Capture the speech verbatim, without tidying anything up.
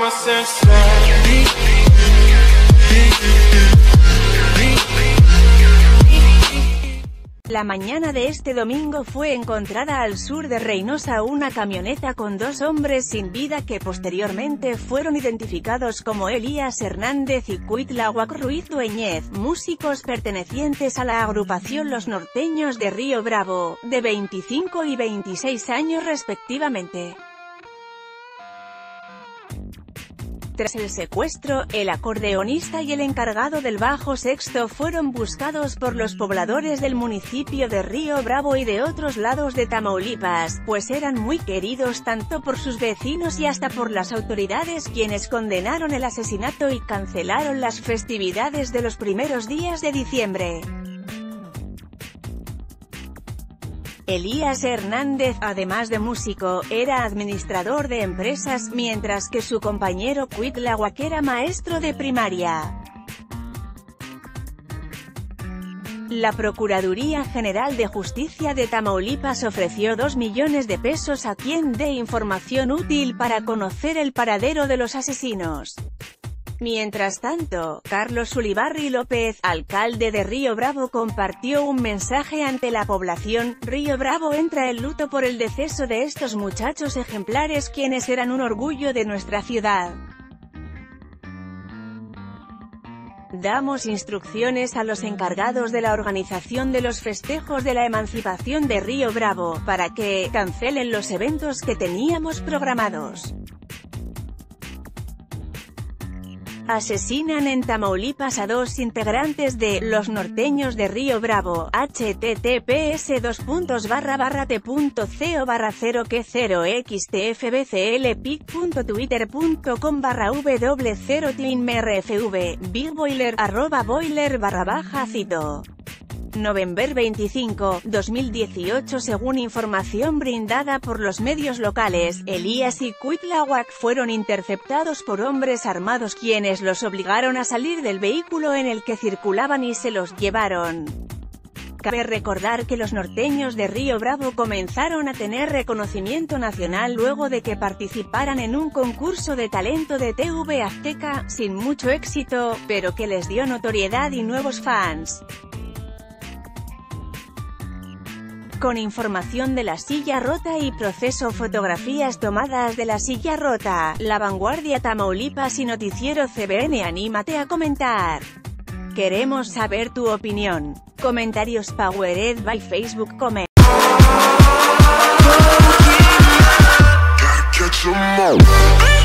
La mañana de este domingo fue encontrada al sur de Reynosa una camioneta con dos hombres sin vida que posteriormente fueron identificados como Elías Hernández y Cuitláhuac Ruiz Dueñez, músicos pertenecientes a la agrupación Los Norteños de Río Bravo, de veinticinco y veintiséis años respectivamente. Tras el secuestro, el acordeonista y el encargado del bajo sexto fueron buscados por los pobladores del municipio de Río Bravo y de otros lados de Tamaulipas, pues eran muy queridos tanto por sus vecinos y hasta por las autoridades, quienes condenaron el asesinato y cancelaron las festividades de los primeros días de diciembre. Elías Hernández, además de músico, era administrador de empresas, mientras que su compañero Cuitláhuac era maestro de primaria. La Procuraduría General de Justicia de Tamaulipas ofreció dos millones de pesos a quien dé información útil para conocer el paradero de los asesinos. Mientras tanto, Carlos Ulibarri López, alcalde de Río Bravo, compartió un mensaje ante la población. Río Bravo entra en luto por el deceso de estos muchachos ejemplares quienes eran un orgullo de nuestra ciudad. Damos instrucciones a los encargados de la organización de los festejos de la emancipación de Río Bravo, para que cancelen los eventos que teníamos programados. Asesinan en Tamaulipas a dos integrantes de Los Norteños de Río Bravo. H T T P S dos puntos barra barra t punto co barra cero que cero x t f b c l pic punto twitter punto com barra w cero tlinmrfv big boiler arroba boiler barra baja cito. Noviembre veinticinco, dos mil dieciocho. Según información brindada por los medios locales, Elías y Cuitláhuac fueron interceptados por hombres armados quienes los obligaron a salir del vehículo en el que circulaban y se los llevaron. Cabe recordar que los norteños de Río Bravo comenzaron a tener reconocimiento nacional luego de que participaran en un concurso de talento de T V Azteca, sin mucho éxito, pero que les dio notoriedad y nuevos fans. Con información de La Silla Rota y proceso, fotografías tomadas de La Silla Rota, La Vanguardia Tamaulipas y Noticiero C B N. Anímate a comentar. Queremos saber tu opinión. Comentarios powered by Facebook Comment.